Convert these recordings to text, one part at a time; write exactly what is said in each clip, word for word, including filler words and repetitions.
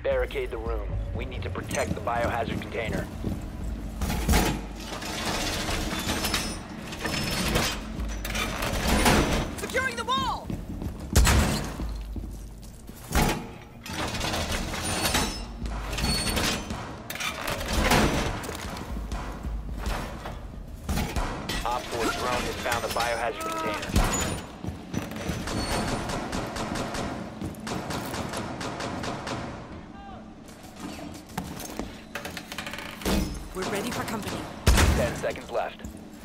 Barricade the room. We need to protect the biohazard container. Securing the wall! Op four drone has found the biohazard container. We're ready for company. Ten seconds left.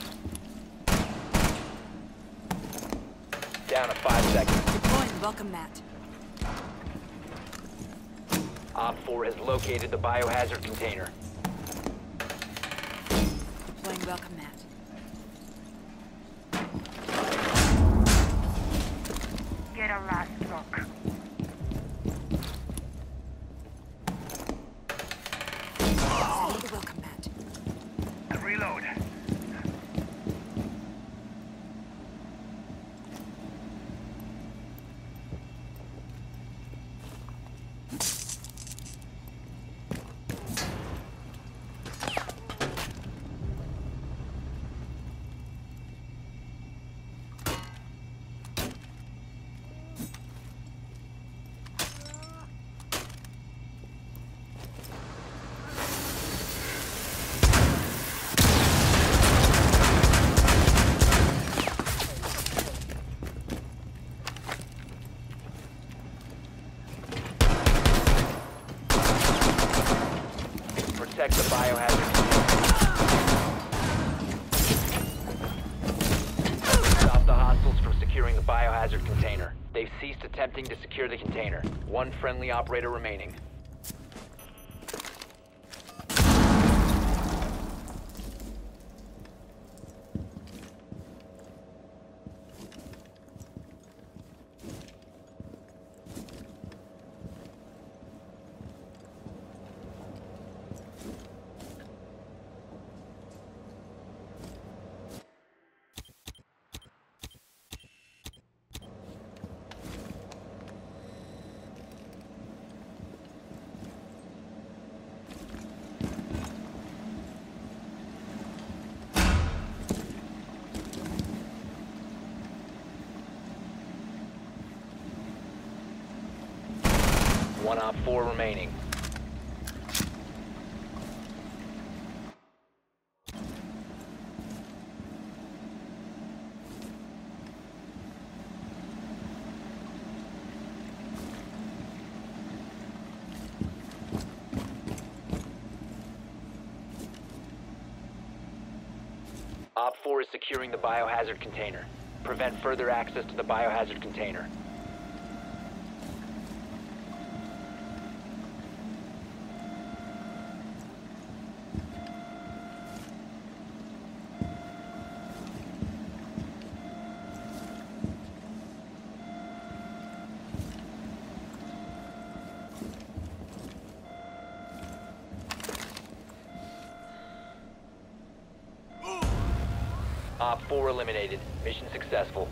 Down to five seconds. Deploying welcome mat. Op four has located the biohazard container. Deploying welcome mat. Get a last look. Setting the welcome mat. Reload. Protect the biohazard container. Stop the hostiles from securing the biohazard container. They've ceased attempting to secure the container. One friendly operator remaining. One op four remaining. Op four is securing the biohazard container. Prevent further access to the biohazard container. Op four eliminated. Mission successful.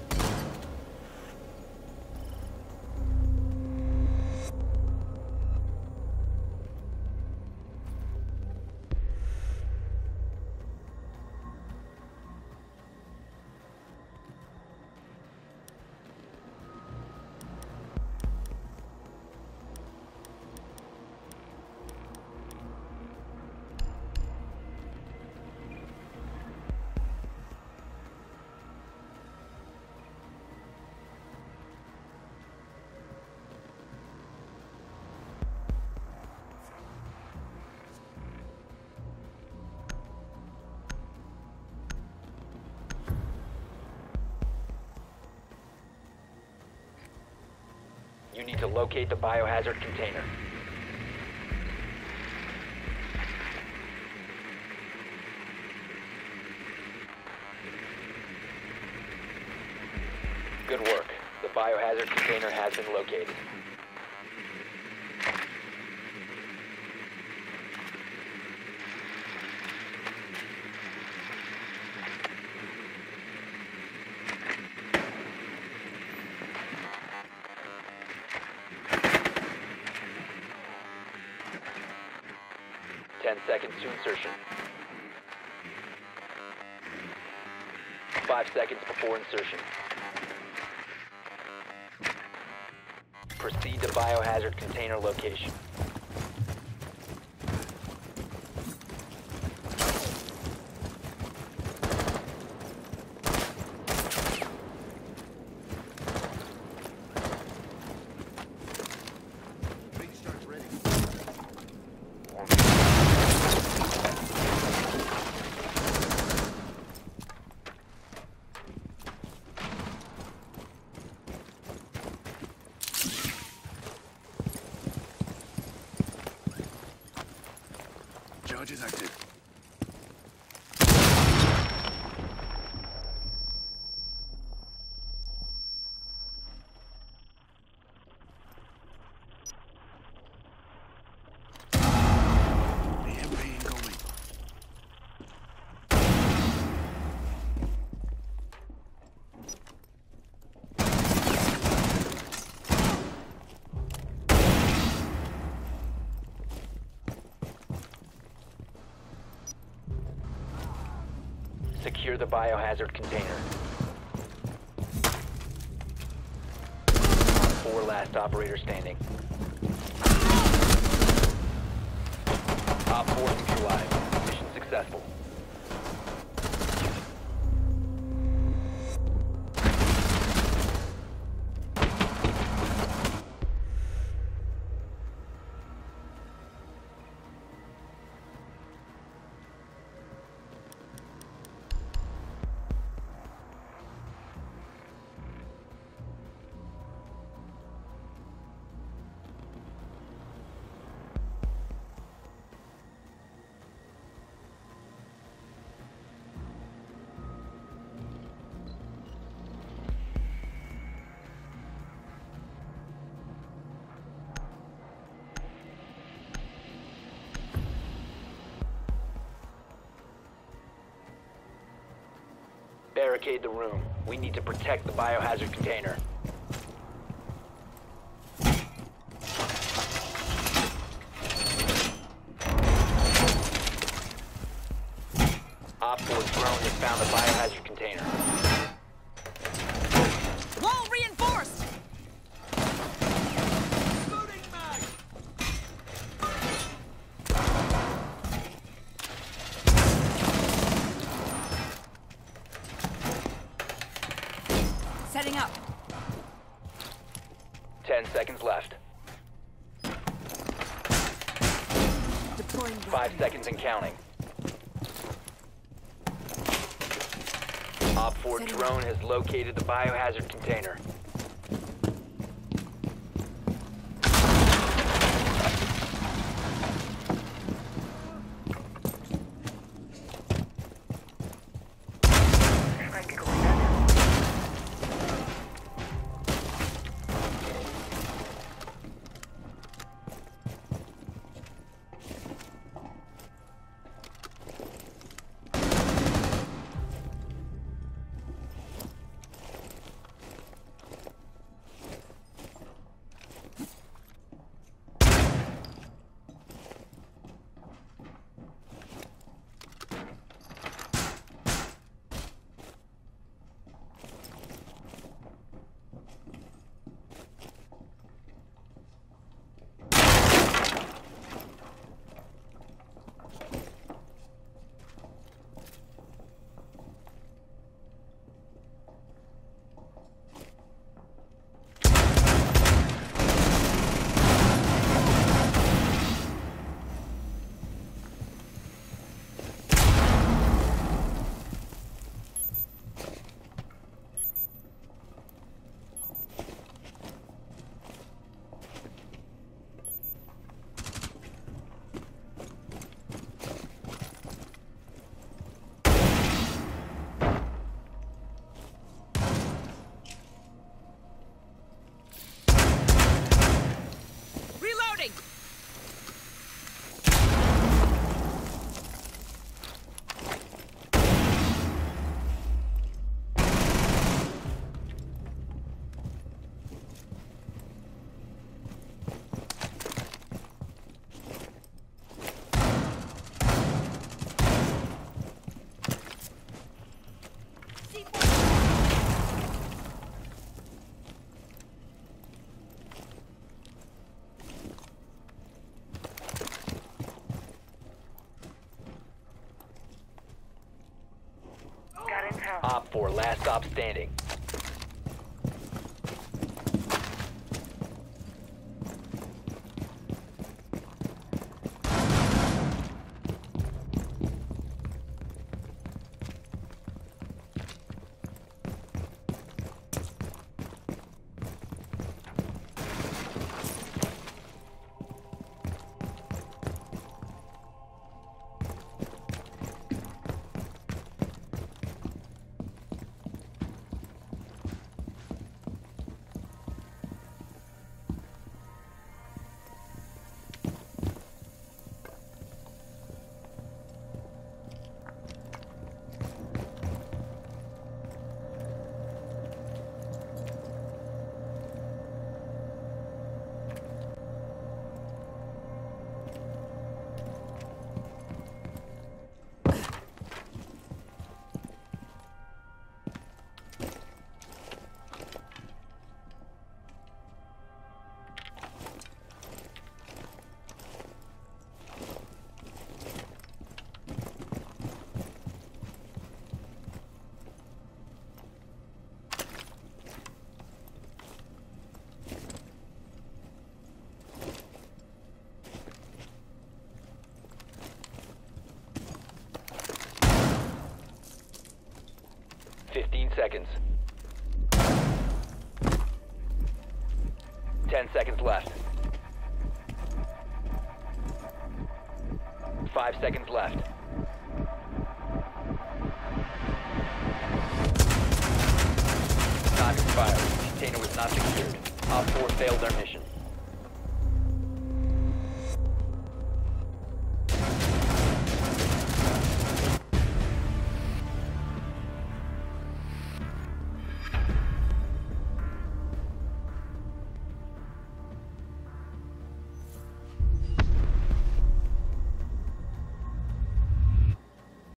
You need to locate the biohazard container. Good work. The biohazard container has been located. Ten seconds to insertion. Five seconds before insertion. Proceed to biohazard container location. Charges active. E M P incoming. Secure the biohazard container. Four last operator standing. Op four neutralized. Mission successful. Barricade the room. We need to protect the biohazard container. Op four drone has found the biohazard container. Wall reinforced! Setting up. Ten seconds left. Deploying Five welcome seconds and counting. Op four Setting drone has located the biohazard container. Strike coordinate. Op four, last stop standing. Fifteen seconds. Ten seconds left. Five seconds left. Time expired. Container was not secured. Op four failed their mission.